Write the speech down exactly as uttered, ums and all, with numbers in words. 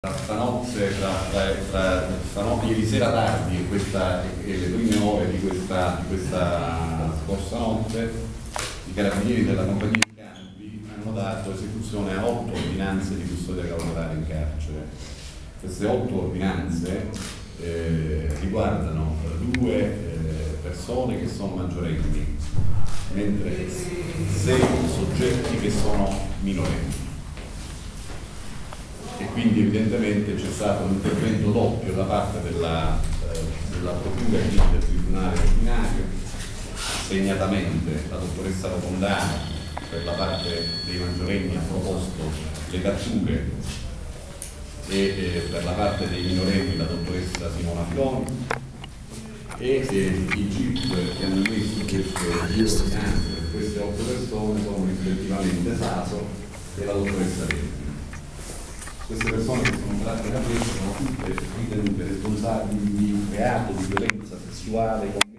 Stanotte, tra, tra, tra, stanotte, ieri sera tardi e, questa, e le prime ore di questa, di questa scorsa notte, i carabinieri della compagnia di campi hanno dato esecuzione a otto ordinanze di custodia cautelare in carcere. Queste otto ordinanze eh, riguardano due eh, persone che sono maggiorenni, mentre sei soggetti che sono minorenni. E quindi evidentemente c'è stato un intervento doppio da parte della, eh, della Procura e del Tribunale ordinario. Segnatamente la dottoressa Rotondano per la parte dei maggiorenni ha proposto le catture e eh, per la parte dei minorenni la dottoressa Simona Filoni e eh, i G I P che hanno messo queste ordinanze per queste otto persone sono rispettivamente Saso e la dottoressa Verdi. Queste persone che sono tratte da questo sono tutte ritenute responsabili di reato di violenza sessuale